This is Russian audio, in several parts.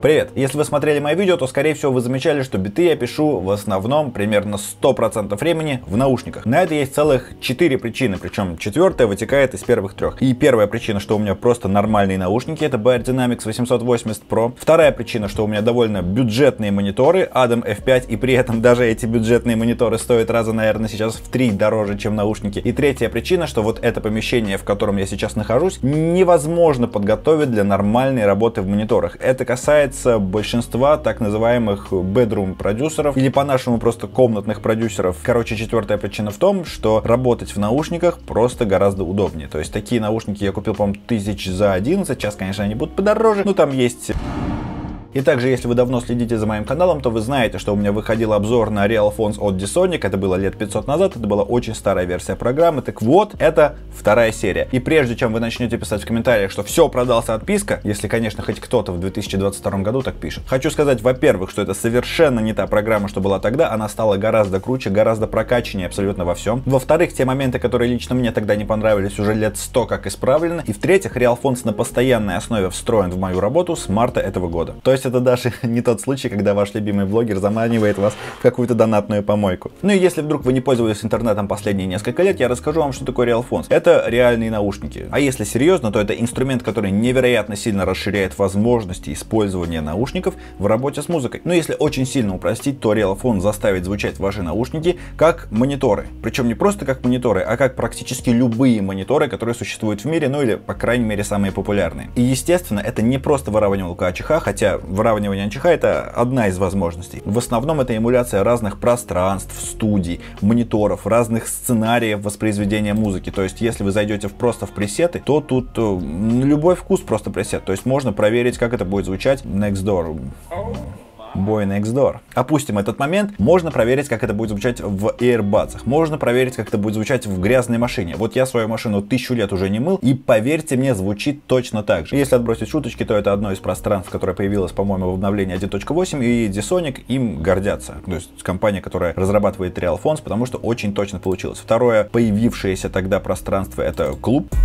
Привет! Если вы смотрели мои видео, то скорее всего вы замечали, что биты я пишу в основном примерно 100% времени в наушниках. На это есть целых 4 причины, причем четвертая вытекает из первых 3. И первая причина, что у меня просто нормальные наушники, это Beyerdynamics 880 Pro. Вторая причина, что у меня довольно бюджетные мониторы Adam F5, и при этом даже эти бюджетные мониторы стоят раза, наверное, сейчас в 3 дороже, чем наушники. И третья причина, что вот это помещение, в котором я сейчас нахожусь, невозможно подготовить для нормальной работы в мониторах. Это касается большинства так называемых bedroom продюсеров или по-нашему просто комнатных продюсеров. Короче, четвертая причина в том, что работать в наушниках просто гораздо удобнее. То есть такие наушники я купил, по-моему, 1000 за 11. Сейчас, конечно, они будут подороже, но там есть... И также, если вы давно следите за моим каналом, то вы знаете, что у меня выходил обзор на Realphones от D-Sonic. Это было лет 500 назад, это была очень старая версия программы. Так вот, это вторая серия. И прежде чем вы начнете писать в комментариях, что все, продался отписка, если, конечно, хоть кто-то в 2022 году так пишет, хочу сказать, во-первых, что это совершенно не та программа, что была тогда. Она стала гораздо круче, гораздо прокачаннее абсолютно во всем. Во-вторых, те моменты, которые лично мне тогда не понравились, уже лет 100 как исправлены. И в-третьих, Realphones на постоянной основе встроен в мою работу с марта этого года. То есть это даже не тот случай, когда ваш любимый блогер заманивает вас в какую-то донатную помойку. Ну и если вдруг вы не пользовались интернетом последние несколько лет, я расскажу вам, что такое Realphones. Это реальные наушники. А если серьезно, то это инструмент, который невероятно сильно расширяет возможности использования наушников в работе с музыкой. Но если очень сильно упростить, то Realphones заставит звучать ваши наушники как мониторы. Причем не просто как мониторы, а как практически любые мониторы, которые существуют в мире, ну или, по крайней мере, самые популярные. И, естественно, это не просто выравнивалка АЧХ, хотя выравнивание АЧХ — это одна из возможностей. В основном это эмуляция разных пространств, студий, мониторов, разных сценариев воспроизведения музыки. То есть, если вы зайдете просто в пресеты, то тут любой вкус просто пресет. То есть, можно проверить, как это будет звучать Next Door. Boy Next Door. Опустим этот момент. Можно проверить, как это будет звучать в AirBuds. Можно проверить, как это будет звучать в грязной машине. Вот я свою машину 1000 лет уже не мыл, и поверьте мне, звучит точно так же. Если отбросить шуточки, то это одно из пространств, которое появилось, по-моему, в обновлении 1.8, и D-Sonic им гордятся. То есть компания, которая разрабатывает Realphones, потому что очень точно получилось. Второе появившееся тогда пространство — это клуб.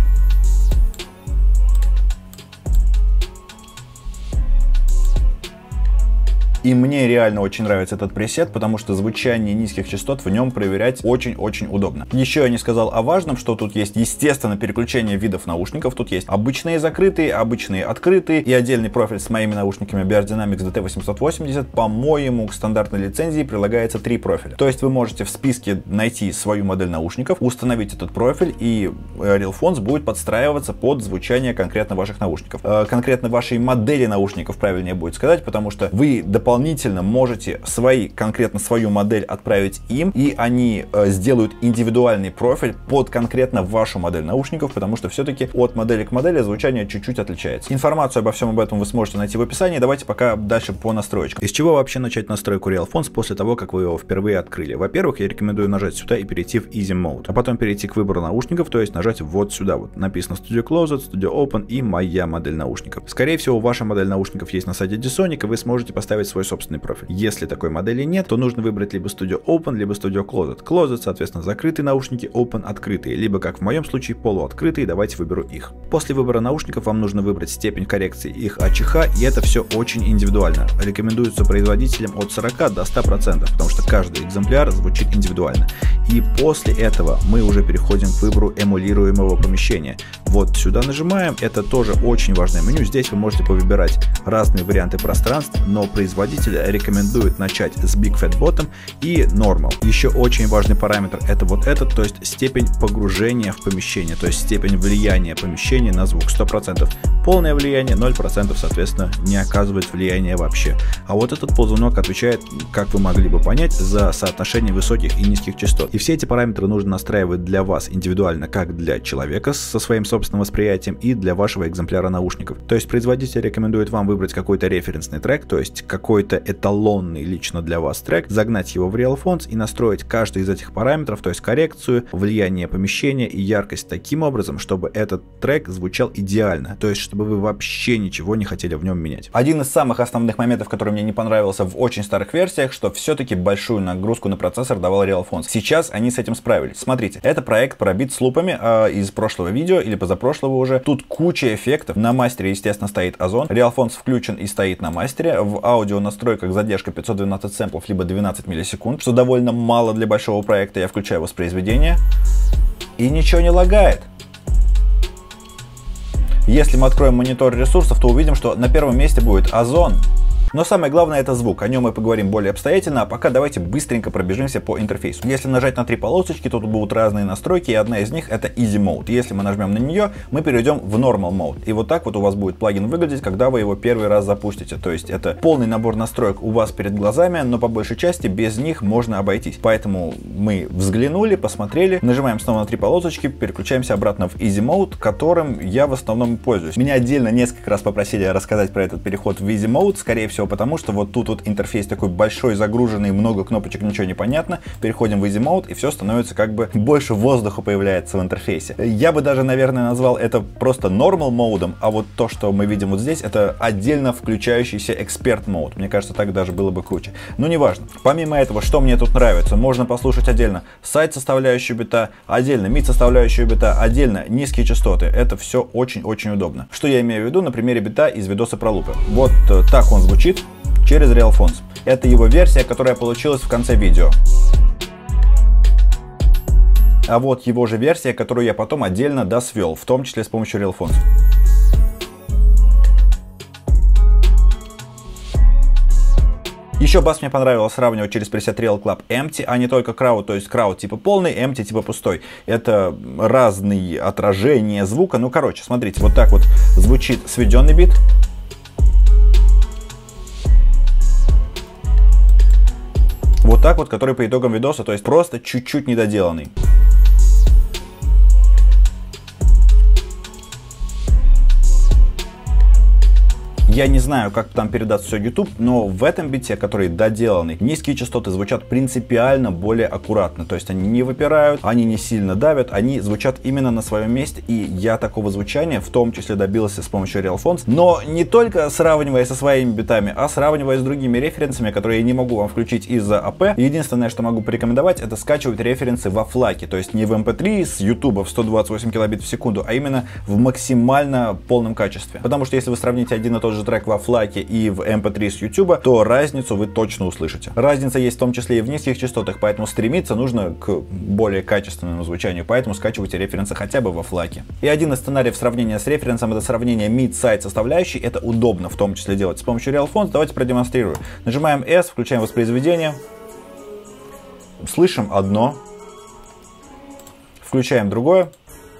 И мне реально очень нравится этот пресет, потому что звучание низких частот в нем проверять очень-очень удобно. Еще я не сказал о важном, что тут есть, естественно, переключение видов наушников. Тут есть обычные закрытые, обычные открытые и отдельный профиль с моими наушниками Beyerdynamics DT880. По-моему, к стандартной лицензии прилагается 3 профиля. То есть вы можете в списке найти свою модель наушников, установить этот профиль, и Realphones будет подстраиваться под звучание конкретно ваших наушников. Конкретно вашей модели наушников, правильнее будет сказать, потому что вы дополнительно можете конкретно свою модель отправить им, и они сделают индивидуальный профиль под конкретно вашу модель наушников, потому что все-таки от модели к модели звучание чуть-чуть отличается. Информацию обо всем об этом вы сможете найти в описании. Давайте пока дальше по настройкам. Из чего вообще начать настройку Realphones после того, как вы его впервые открыли? Во-первых, я рекомендую нажать сюда и перейти в Easy Mode, а потом перейти к выбору наушников, то есть нажать вот сюда. Вот написано Studio Closet, Studio Open и моя модель наушников. Скорее всего, ваша модель наушников есть на сайте D-Sonic, и вы сможете поставить свой собственный профиль. Если такой модели нет, то нужно выбрать либо Studio Open, либо Studio Closet. Closet, соответственно, закрытые наушники, Open — открытые, либо, как в моем случае, полуоткрытые. Давайте выберу их. После выбора наушников вам нужно выбрать степень коррекции их АЧХ, и это все очень индивидуально. Рекомендуется производителям от 40 до 100%, потому что каждый экземпляр звучит индивидуально. И после этого мы уже переходим к выбору эмулируемого помещения. Вот сюда нажимаем, это тоже очень важное меню. Здесь вы можете повыбирать разные варианты пространств, но производитель рекомендует начать с Big Fat Bottom и Normal. Еще очень важный параметр — это вот этот, то есть степень погружения в помещение, то есть степень влияния помещения на звук. 100% полное влияние, 0% соответственно не оказывает влияния вообще. А вот этот ползунок отвечает, как вы могли бы понять, за соотношение высоких и низких частот. И все эти параметры нужно настраивать для вас индивидуально, как для человека со своим собственным восприятием и для вашего экземпляра наушников. То есть производитель рекомендует вам выбрать какой-то референсный трек, то есть какой какой-то эталонный лично для вас трек, загнать его в RealFonts и настроить каждый из этих параметров, то есть коррекцию, влияние помещения и яркость таким образом, чтобы этот трек звучал идеально, то есть чтобы вы вообще ничего не хотели в нем менять. Один из самых основных моментов, который мне не понравился в очень старых версиях, что все-таки большую нагрузку на процессор давал RealFonts. Сейчас они с этим справились. Смотрите, это проект пробит с лупами из прошлого видео или позапрошлого уже. Тут куча эффектов. На мастере, естественно, стоит Озон. RealFonts включен и стоит на мастере. В аудио настройках задержка 512 сэмплов, либо 12 миллисекунд, что довольно мало для большого проекта. Я включаю воспроизведение. И ничего не лагает. Если мы откроем монитор ресурсов, то увидим, что на первом месте будет Озон. Но самое главное — это звук, о нем мы поговорим более обстоятельно, а пока давайте быстренько пробежимся по интерфейсу. Если нажать на 3 полосочки, то тут будут разные настройки, и одна из них — это Easy Mode. Если мы нажмем на нее, мы перейдем в Normal Mode. И вот так вот у вас будет плагин выглядеть, когда вы его первый раз запустите. То есть это полный набор настроек у вас перед глазами, но по большей части без них можно обойтись. Поэтому мы взглянули, посмотрели, нажимаем снова на 3 полосочки, переключаемся обратно в Easy Mode, которым я в основном пользуюсь. Меня отдельно несколько раз попросили рассказать про этот переход в Easy Mode, скорее всего, потому что вот тут вот интерфейс такой большой, загруженный, много кнопочек, ничего не понятно. Переходим в Easy Mode, и все становится как бы больше воздуха появляется в интерфейсе. Я бы даже, наверное, назвал это просто Normal модом, а вот то, что мы видим вот здесь, это отдельно включающийся Expert Mode. Мне кажется, так даже было бы круче. Но неважно. Помимо этого, что мне тут нравится, можно послушать отдельно сайт составляющую бита, отдельно мид составляющую бита, отдельно низкие частоты. Это все очень-очень удобно. Что я имею в виду на примере бита из видоса про лупы. Вот так он звучит через RealFonts. Это его версия, которая получилась в конце видео. А вот его же версия, которую я потом отдельно досвел, в том числе с помощью RealFonts. Еще бас мне понравилось сравнивать через пресет Real Club Empty, а не только Crowd, то есть Crowd типа полный, Empty типа пустой. Это разные отражения звука. Ну, короче, смотрите, вот так вот звучит сведенный бит. Вот так вот, который по итогам видоса, то есть просто чуть-чуть недоделанный. Я не знаю, как там передать все YouTube, но в этом бите, который доделанный, низкие частоты звучат принципиально более аккуратно. То есть они не выпирают, они не сильно давят, они звучат именно на своем месте. И я такого звучания в том числе добился с помощью RealFonts. Но не только сравнивая со своими битами, а сравнивая с другими референсами, которые я не могу вам включить из-за АП. Единственное, что могу порекомендовать, это скачивать референсы во флаке. То есть не в MP3 с YouTube в 128 килобит в секунду, а именно в максимально полном качестве. Потому что если вы сравните один и тот же трек во флаке и в MP3 с YouTube, то разницу вы точно услышите. Разница есть в том числе и в низких частотах, поэтому стремиться нужно к более качественному звучанию, поэтому скачивайте референсы хотя бы во флаке. И один из сценариев сравнения с референсом — это сравнение mid-side составляющей. Это удобно в том числе делать с помощью RealFonts. Давайте продемонстрирую. Нажимаем S, включаем воспроизведение, слышим одно, включаем другое.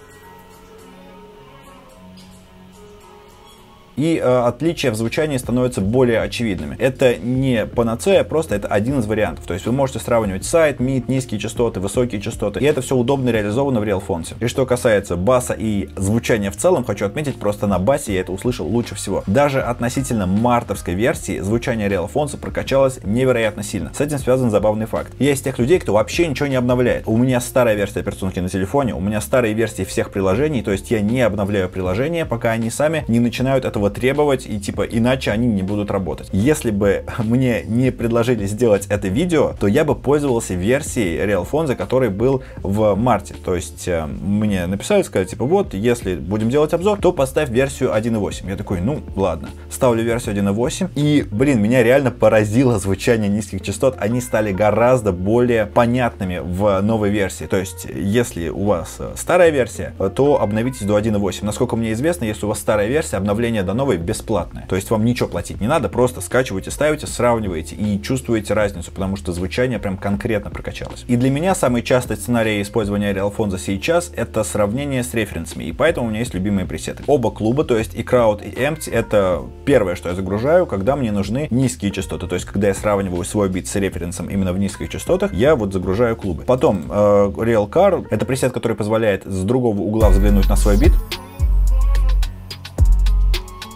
И отличия в звучании становятся более очевидными. Это не панацея, просто это один из вариантов. То есть вы можете сравнивать сайт, мид, низкие частоты, высокие частоты. И это все удобно реализовано в RealFonts. И что касается баса и звучания в целом, хочу отметить, просто на басе я это услышал лучше всего. Даже относительно мартовской версии звучание RealFonts прокачалось невероятно сильно. С этим связан забавный факт. Я из тех людей, кто вообще ничего не обновляет. У меня старая версия операционки на телефоне, у меня старые версии всех приложений, то есть я не обновляю приложения, пока они сами не начинают этого требовать, и типа иначе они не будут работать. Если бы мне не предложили сделать это видео, то я бы пользовался версией RealFonts, который был в марте. То есть мне написали, сказали, типа, вот, если будем делать обзор, то поставь версию 1.8. Я такой, ну ладно, ставлю версию 1.8, и, блин, меня реально поразило звучание низких частот. Они стали гораздо более понятными в новой версии. То есть, если у вас старая версия, то обновитесь до 1.8. Насколько мне известно, если у вас старая версия, обновление до новой бесплатное. То есть вам ничего платить не надо, просто скачиваете, ставите, сравниваете и чувствуете разницу, потому что звучание прям конкретно прокачалось. И для меня самый частый сценарий использования RealFonts сейчас — это сравнение с референсами, и поэтому у меня есть любимые пресеты. Оба клуба, то есть и Crowd, и Empty — это первое, что я загружаю, когда мне нужны низкие частоты. То есть когда я сравниваю свой бит с референсом именно в низких частотах, я вот загружаю клубы. Потом Real Car — это пресет, который позволяет с другого угла взглянуть на свой бит.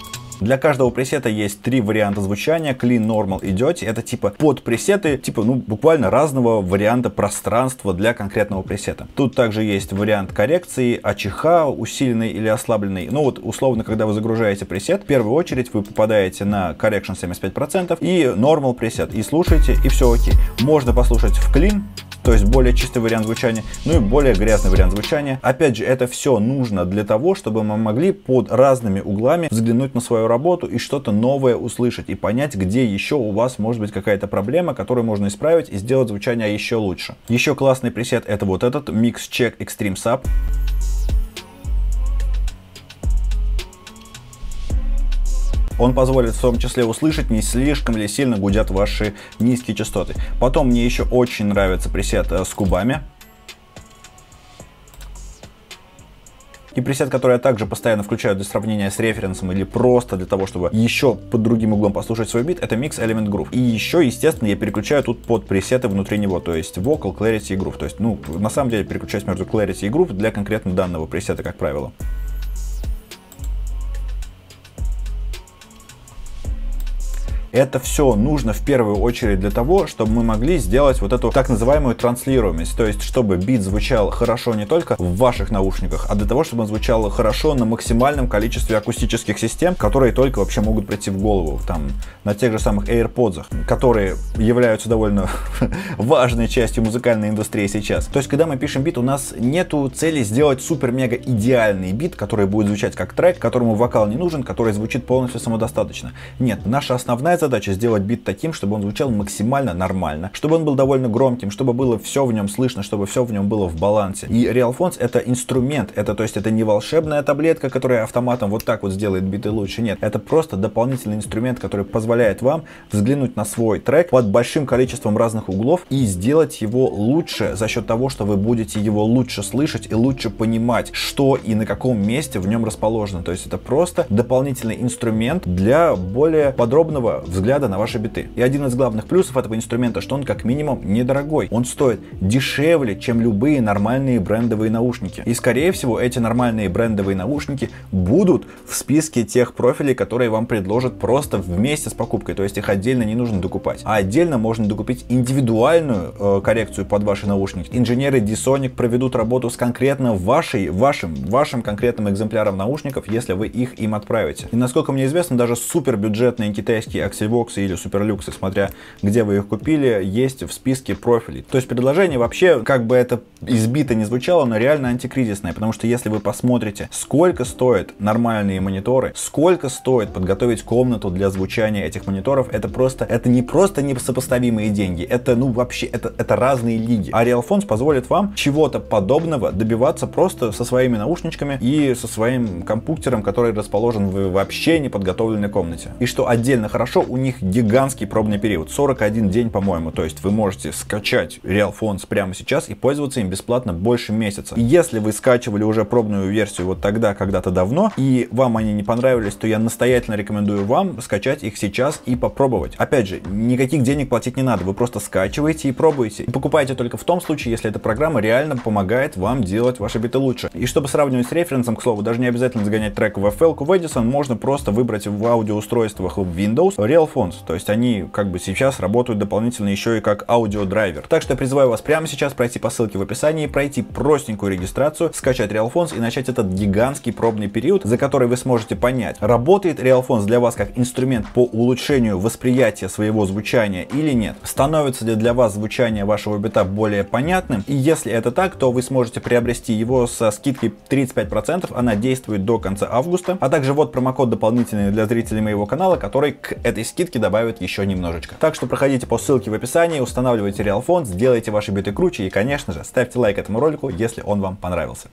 Для каждого пресета есть 3 варианта звучания: Clean, Normal и Dirty. Это типа под пресеты, типа, ну, буквально разного варианта пространства для конкретного пресета. Тут также есть вариант коррекции, АЧХ, усиленный или ослабленный. Ну вот, условно, когда вы загружаете пресет, в первую очередь вы попадаете на Correction 75% и Normal пресет, и слушаете, и все окей. Можно послушать в Clean, то есть более чистый вариант звучания, ну и более грязный вариант звучания. Опять же, это все нужно для того, чтобы мы могли под разными углами взглянуть на свою работу и что-то новое услышать, и понять, где еще у вас может быть какая-то проблема, которую можно исправить и сделать звучание еще лучше. Еще классный пресет — это вот этот Mix Check Extreme Sub. Он позволит в том числе услышать, не слишком ли сильно гудят ваши низкие частоты. Потом мне еще очень нравится пресет с кубами. И пресет, который я также постоянно включаю для сравнения с референсом или просто для того, чтобы еще под другим углом послушать свой бит, это Mix Element Groove. И еще, естественно, я переключаю тут под пресеты внутри него, то есть Vocal, Clarity и Groove. То есть, ну, на самом деле переключаюсь между Clarity и Groove для конкретно данного пресета, как правило. Это все нужно в первую очередь для того, чтобы мы могли сделать вот эту так называемую транслируемость. То есть, чтобы бит звучал хорошо не только в ваших наушниках, а для того, чтобы он звучал хорошо на максимальном количестве акустических систем, которые только вообще могут прийти в голову. Там, на тех же самых AirPods, которые являются довольно важной частью музыкальной индустрии сейчас. То есть, когда мы пишем бит, у нас нету цели сделать супер-мега идеальный бит, который будет звучать как трек, которому вокал не нужен, который звучит полностью самодостаточно. Нет, наша основная задача сделать бит таким, чтобы он звучал максимально нормально, чтобы он был довольно громким, чтобы было все в нем слышно, чтобы все в нем было в балансе. И RealPhones — это инструмент, то есть это не волшебная таблетка, которая автоматом вот так вот сделает биты лучше. Нет, это просто дополнительный инструмент, который позволяет вам взглянуть на свой трек под большим количеством разных углов и сделать его лучше за счет того, что вы будете его лучше слышать и лучше понимать, что и на каком месте в нем расположено. То есть это просто дополнительный инструмент для более подробного взгляда на ваши биты. И один из главных плюсов этого инструмента, что он как минимум недорогой. Он стоит дешевле, чем любые нормальные брендовые наушники. И скорее всего эти нормальные брендовые наушники будут в списке тех профилей, которые вам предложат просто вместе с покупкой. То есть их отдельно не нужно докупать. А отдельно можно докупить индивидуальную коррекцию под ваши наушники. Инженеры D-Sonic проведут работу с конкретно вашим конкретным экземпляром наушников, если вы их им отправите. И насколько мне известно, даже супер бюджетные китайские Axelvox или Superlux, смотря где вы их купили, есть в списке профилей. То есть предложение вообще, как бы это избито не звучало, но реально антикризисное, потому что если вы посмотрите, сколько стоят нормальные мониторы, сколько стоит подготовить комнату для звучания этих мониторов, это не просто несопоставимые деньги, это ну вообще, это разные лиги. А RealPhones позволит вам чего-то подобного добиваться просто со своими наушничками и со своим компьютером, который расположен в вообще неподготовленной комнате. И что отдельно хорошо, у них гигантский пробный период, 41 день, по-моему. То есть вы можете скачать RealPhones прямо сейчас и пользоваться им бесплатно больше месяца. И если вы скачивали уже пробную версию вот тогда, когда-то давно, и вам они не понравились, то я настоятельно рекомендую вам скачать их сейчас и попробовать. Опять же, никаких денег платить не надо, вы просто скачиваете и пробуете. И покупаете только в том случае, если эта программа реально помогает вам делать ваши биты лучше. И чтобы сравнивать с референсом, к слову, даже не обязательно загонять трек в FL-ку в Edison, можно просто выбрать в аудиоустройствах в Windows RealPhones. То есть они как бы сейчас работают дополнительно еще и как аудиодрайвер. Так что я призываю вас прямо сейчас пройти по ссылке в описании, пройти простенькую регистрацию, скачать RealPhones и начать этот гигантский пробный период, за который вы сможете понять, работает RealPhones для вас как инструмент по улучшению восприятия своего звучания или нет. Становится ли для вас звучание вашего бита более понятным? И если это так, то вы сможете приобрести его со скидкой 35%. Она действует до конца августа. А также вот промокод дополнительный для зрителей моего канала, который к этой скидке добавит еще немножечко. Так что проходите по ссылке в описании, устанавливайте RealPhones, делайте ваши биты круче и, конечно же, ставьте лайк этому ролику, если он вам понравился.